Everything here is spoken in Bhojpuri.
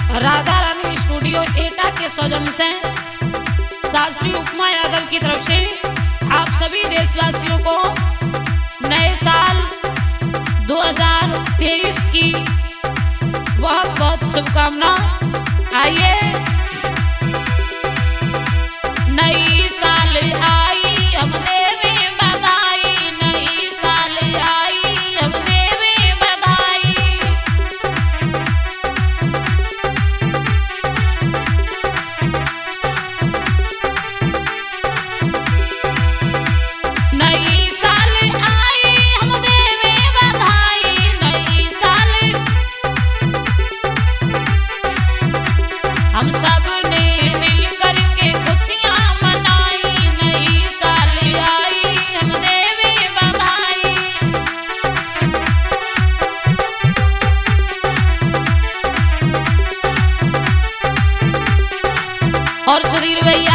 राधा रानी स्टूडियो एटा के सौजन्य से शास्त्री उपमा यादव की तरफ से आप सभी देशवासियों को नए साल 2023 की बहुत बहुत शुभकामना। आइए नई साल आई हम देवे बधाई, नई साल आई हम देवे बधाई। नई साल आई हम देवे बधाई, नई साल हम सब ने मिल करके खुशियां मनाई, नई साल आई हम देवे बधाई। और सुधीर भैया